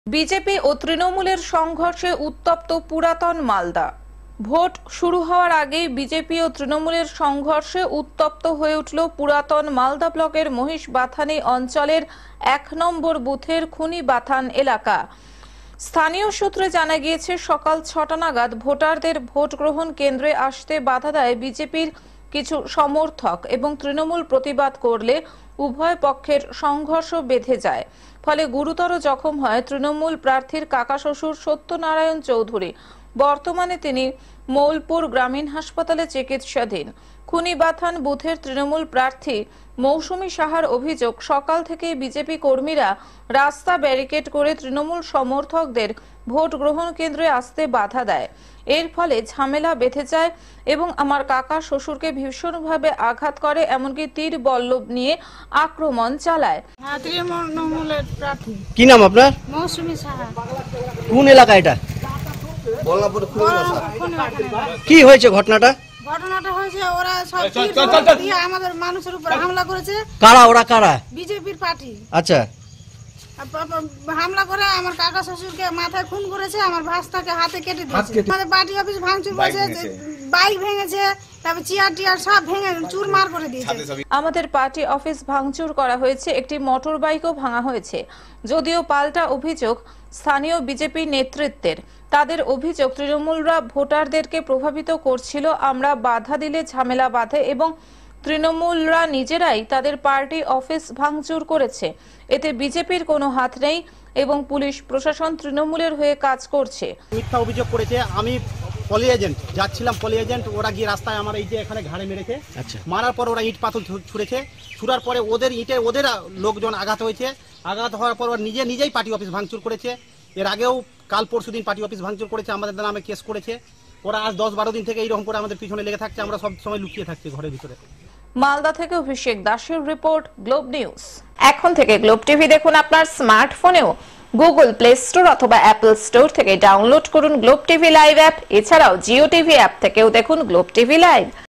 BJP ও তৃণমূলের সংঘর্ষে উত্তপ্ত পুরাতন মালদা। ভোট শুরু হওয়ার আগেই বিজেপি ও তৃণমূলের সংঘর্ষে উত্তপ্ত হয়ে উঠল পুরাতন মালদা ব্লকের মহিষবাথানি অঞ্চলের ১ নম্বর বুথের খুনিবাথান এলাকা। স্থানীয় সূত্রে জানা গিয়েছে, সকাল ৬টা নাগাদ ভোটারদের ভোট গ্রহণ কেন্দ্রে আসতে বাধা দেয় বিজেপির কিছু সমর্থক এবং তৃণমূল প্রতিবাদ করলে উভয় পক্ষের সংঘর্ষ বেঁধে যায়। ফলে গুরুতর জখম হয় তৃণমূল প্রার্থীর কাকা শ্বশুর সত্যনারায়ণ চৌধুরী। বর্তমানে তিনি মৌলপুর গ্রামীণ হাসপাতালে চিকিৎসাধীন। খুনিবাথান বুথের তৃণমূল প্রার্থী মৌসুমী সাহার অভিযোগ, সকাল থেকে বিজেপি কর্মীরা রাস্তা ব্যারিকেড করে তৃণমূল সমর্থকদের ভোট গ্রহণ কেন্দ্রে আসতে বাধা দেয়। এর ফলে ঝামেলা বেঁধে যায় এবং আমার কাকা শ্বশুরকে ভীষণভাবে আঘাত করে, এমনকি তীর বল্লভ নিয়ে আক্রমণ চালায়। তৃণমূলের প্রার্থী। কি নাম আপনার? মৌসুমী সাহা। কোন এলাকা এটা? কি হয়েছে ঘটনাটা? ঘটনাটা হয়েছে, ওরা সব দিয়ে আমাদের মানুষের উপর হামলা করেছে। কারা ওরা? কারা? বিজেপির পার্টি। আচ্ছা, হামলা করে আমার কাকা শ্বশুরকে মাথায় খুন করেছে, আমার ভাস্তাকে হাতে কেটে দিয়েছে। আমাদের পার্টি অফিস ভাঙচুর করেছে, বাইক ভেঙেছে, তারপর চেয়ার টিয়ার সব ভেঙে চুরমার করে দিয়েছে। আমাদের পার্টি অফিস ভাঙচুর করা হয়েছে, একটি মোটর বাইকও ভাঙা হয়েছে। যদিও পাল্টা অভিযোগ স্থানীয় বিজেপি নেতৃত্বের। তাদের অভিযোগ, তৃণমূলরা ভোটারদেরকে প্রভাবিত করছিল, আমরা বাধা দিলে ঝামেলা বাঁধে এবং তৃণমূলরা নিজেরাই তাদের পার্টি অফিস ভাঙচুর করেছে। এতে বিজেপির কোনো হাত নেই এবং পুলিশ প্রশাসন তৃণমূলের হয়ে কাজ করছে। মিথ্যা অভিযোগ করেছে। আমি পলি এজেন্ট যাচ্ছিলাম, পলি এজেন্ট, ওরা গিয়ে রাস্তায় আমার এই যে এখানে ঘাড়ে মেরেছে। আচ্ছা, মারার পর ওরা ইট পাথর ছুঁড়েছে, ছুড়ার পরে ওদের ইটে ওদের লোকজন আঘাত হয়েছে। আঘাত হওয়ার পর ওরা নিজেই পার্টি অফিস ভাঙচুর করেছে। এর আগেও কাল পরশুদিন পার্টি অফিস ভাঙচুর করেছে, আমাদের নামে কেস করেছে। ওরা আজ ১০-১২ দিন থেকে এইরকম করে আমাদের পিছনে লেগে থাকছে, আমরা সব সময় লুকিয়ে থাকছি ঘরের ভিতরে। মালদা থেকে অভিষেক দাসের রিপোর্ট, গ্লোব নিউজ। এখন থেকে গ্লোব টিভি দেখুন আপনার স্মার্টফোনেও। গুগল প্লে স্টোর অথবা অ্যাপল স্টোর থেকে ডাউনলোড করুন গ্লোব টিভি লাইভ অ্যাপ। এছাড়াও জিও টিভি অ্যাপ থেকেও দেখুন গ্লোব টিভি লাইভ।